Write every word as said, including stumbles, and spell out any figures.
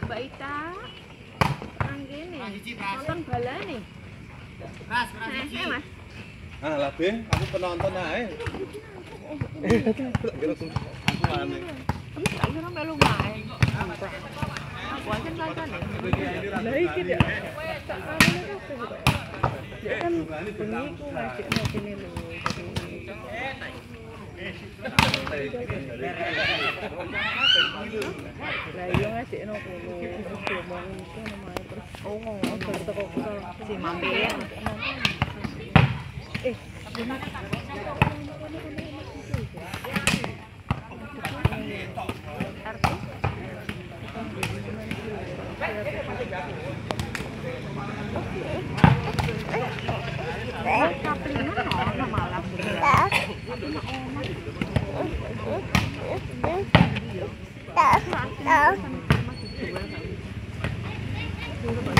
Mbak Ita. Nang kene. Nonton bala nih. Ras, ras iki. Mas. Ah, lah Ben, aku penonton ae. Aku mana? Kamu tak kira melu main. Aku aja nonton ya. Lah iki dia. Tak kare kabeh kok. Ya kan bengi ku ngajekno kene lho. Lah iya ngajekno kono. Ngomong iku omahe terus oh ngomong teko si mampir. Eh, malam.